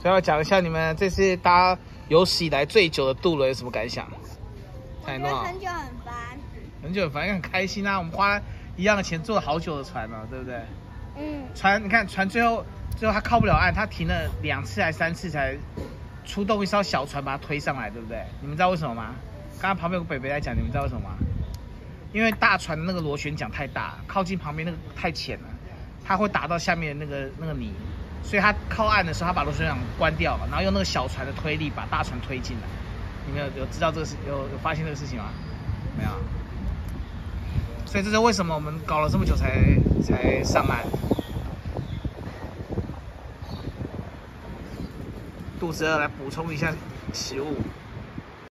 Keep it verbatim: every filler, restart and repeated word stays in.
所以要讲一下你们这次搭有史以来最久的渡轮有什么感想？ 我觉得很久很烦， 很久很烦，很开心啊！我们花一样的钱坐了好久的船了，对不对？嗯。船，你看船最后最后它靠不了岸，它停了两次还三次才出动一艘小船把它推上来，对不对？你们知道为什么吗？刚刚旁边有个北北在讲，你们知道为什么吗？因为大船的那个螺旋桨太大，靠近旁边那个太浅了，它会打到下面的那个那个泥，所以它靠岸的时候，它把螺旋桨关掉了，然后用那个小船的推力把大船推进来。你们有有知道这个事，有有发现这个事情吗？没有。所以这是为什么我们搞了这么久才才上岸。肚子饿，来补充一下食物。